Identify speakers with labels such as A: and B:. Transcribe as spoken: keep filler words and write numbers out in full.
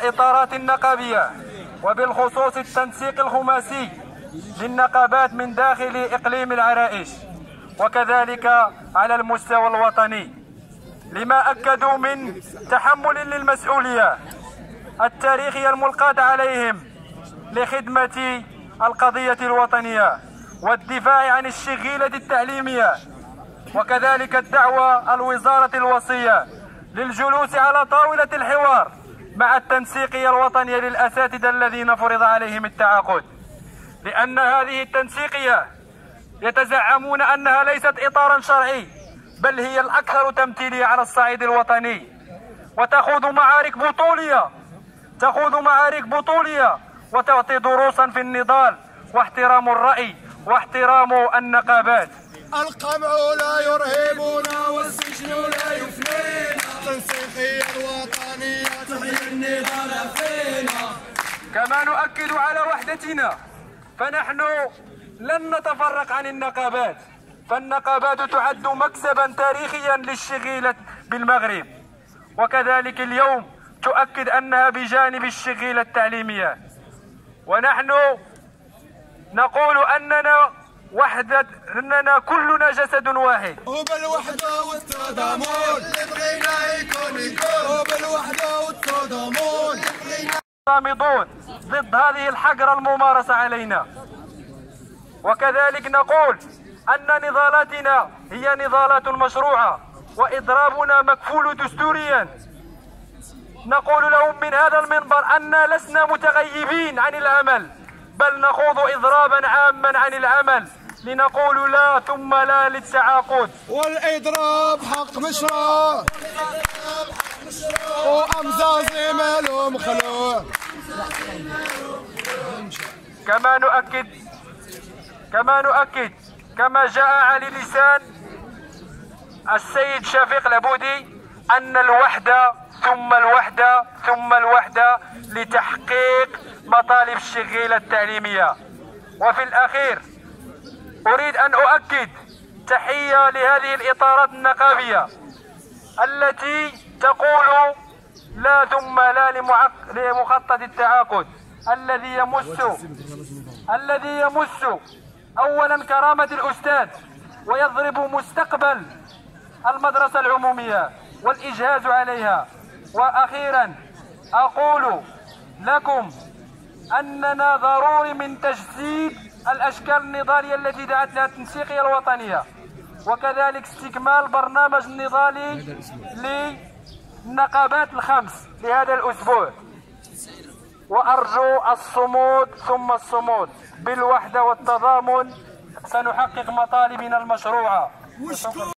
A: الإطارات النقابية، وبالخصوص التنسيق الخماسي للنقابات من داخل إقليم العرائش وكذلك على المستوى الوطني، لما أكدوا من تحمل للمسؤولية التاريخية الملقاة عليهم لخدمة القضية الوطنية والدفاع عن الشغيلة التعليمية، وكذلك الدعوة الوزارة الوصية للجلوس على طاولة الحوار مع التنسيقية الوطنية للأساتذة الذين فرض عليهم التعاقد، لأن هذه التنسيقية يتزعمون أنها ليست إطارا شرعي، بل هي الأكثر تمثيلية على الصعيد الوطني، وتخوض معارك بطولية تخوض معارك بطولية وتعطي دروسا في النضال واحترام الرأي واحترام النقابات.
B: القمع لا يرهبنا والسجن لا يفنينا، التنسيقية الوطنية تحيي النضال فينا.
A: كما نؤكد على وحدتنا، فنحن لن نتفرق عن النقابات، فالنقابات تعد مكسبا تاريخيا للشغيلة بالمغرب، وكذلك اليوم تؤكد أنها بجانب الشغيلة التعليمية. ونحن نقول أننا وحدة أننا كلنا جسد واحد،
B: وبالوحدة والتضامن اللي بغينا يكون يكون، وبالوحدة والتضامن
A: صامدون ضد هذه الحجر الممارسة علينا. وكذلك نقول أن نضالاتنا هي نضالات مشروعة وإضرابنا مكفول دستوريا. نقول لهم من هذا المنبر أننا لسنا متغيبين عن العمل، بل نخوض إضرابا عاما عن العمل لنقول لا ثم لا للتعاقد.
B: والإضراب حق مشروع وأمزازي ماله مخلوع.
A: كما نؤكد كما نؤكد كما جاء على لسان السيد شفيق العبودي أن الوحدة ثم الوحدة ثم الوحدة لتحقيق مطالب الشغيلة التعليمية. وفي الأخير أريد أن أؤكد تحية لهذه الإطارات النقابية التي تقول لا ثم لا لمخطط التعاقد الذي يمس الذي يمس أولا كرامة الأستاذ ويضرب مستقبل المدرسة العمومية والإجهاز عليها. وأخيرا أقول لكم أننا ضروري من تجسيد الأشكال النضالية التي دعت لها التنسيقية الوطنية، وكذلك استكمال برنامج النضالي للنقابات الخمس لهذا الأسبوع. وأرجو الصمود ثم الصمود بالوحدة والتضامن، سنحقق مطالبنا المشروعة.